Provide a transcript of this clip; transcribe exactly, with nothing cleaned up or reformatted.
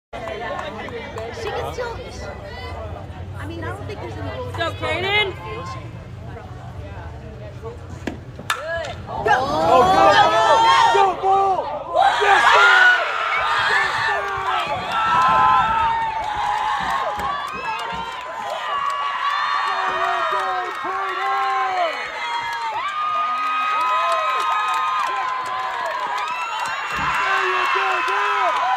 She can still. I mean, I don't think there's any rules. Go, Kaden. Good. Oh, go, go, go, ball. Yes, sir. There you go, girl!